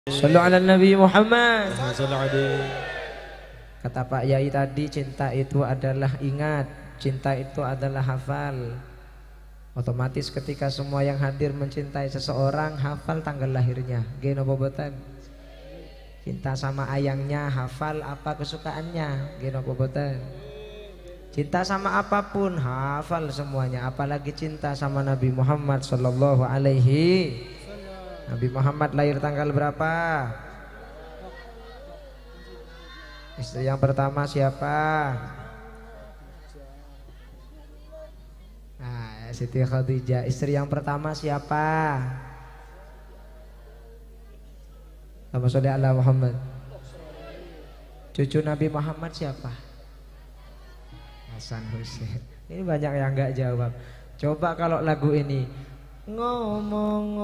Sallu ala Nabi Muhammad. Kata Pak Yai tadi, cinta itu adalah ingat, cinta itu adalah hafal. Otomatis ketika semua yang hadir mencintai seseorang, hafal tanggal lahirnya. Geno bobotan. Cinta sama ayangnya, hafal apa kesukaannya. Geno bobotan. Cinta sama apapun, hafal semuanya. Apalagi cinta sama Nabi Muhammad sallallahu alaihi. Nabi Muhammad lahir tanggal berapa? Istri yang pertama siapa? Nah, Siti Khadijah. Istri yang pertama siapa? Allahumma sholli ala Muhammad. Cucu Nabi Muhammad siapa? Hasan Hussein. Ini banyak yang nggak jawab. Coba kalau lagu ini ngomong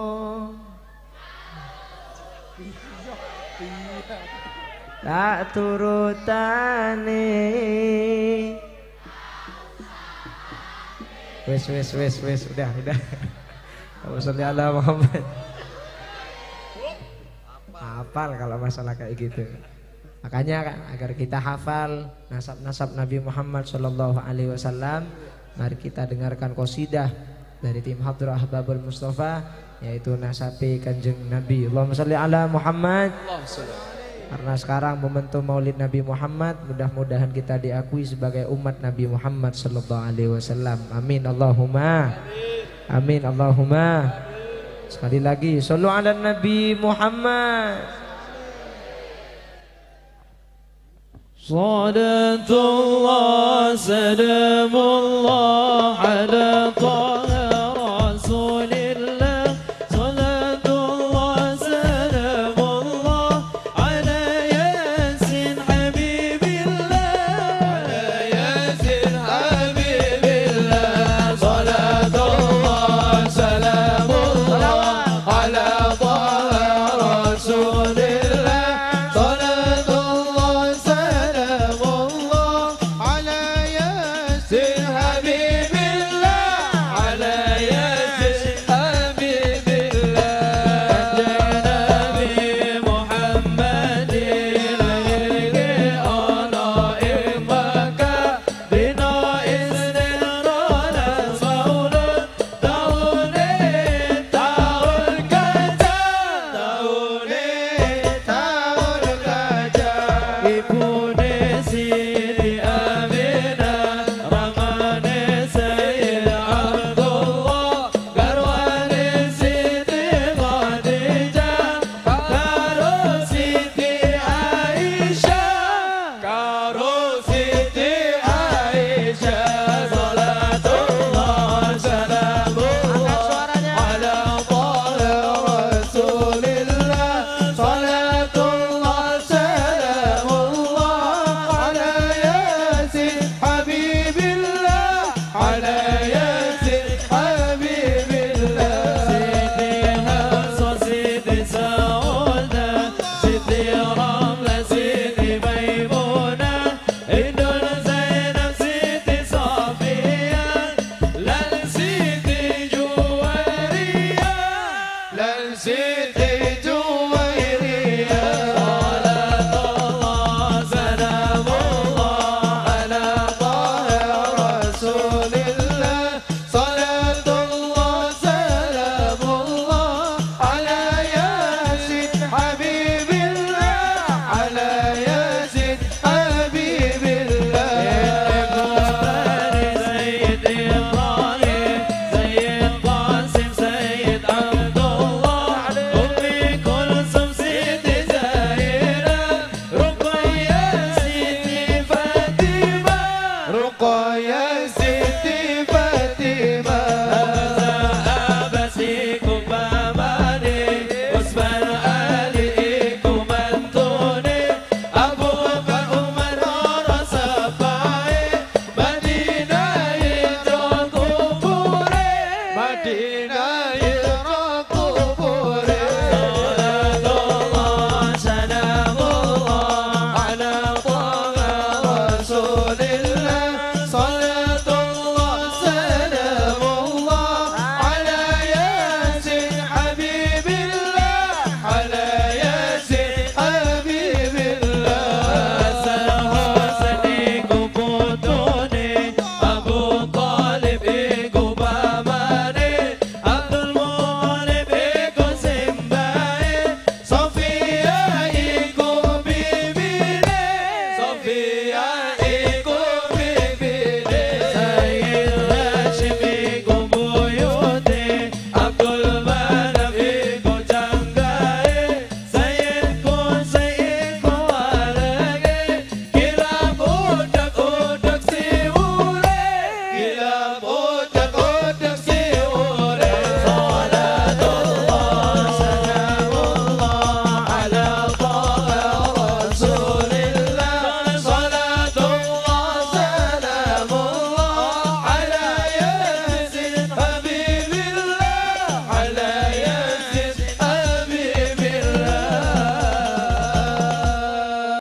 tak turutane. Wes udah. Allahumma sholli ala Muhammad. Hafal kalau masalah kayak gitu. Makanya kan agar kita hafal nasab-nasab Nabi Muhammad sallallahu alaihi wasallam, mari kita dengarkan qasidah dari tim Hadrah Ahbabul Mustafa, yaitu nasabi Kanjeng Nabi. Allahumma sholli ala Muhammad. Karena sekarang momentum Maulid Nabi Muhammad, mudah-mudahan kita diakui sebagai umat Nabi Muhammad sallallahu alaihi wasallam. Amin Allahumma. Amin Allahumma. Sekali lagi, shollu ala Nabi Muhammad. Salatullah salamullah ala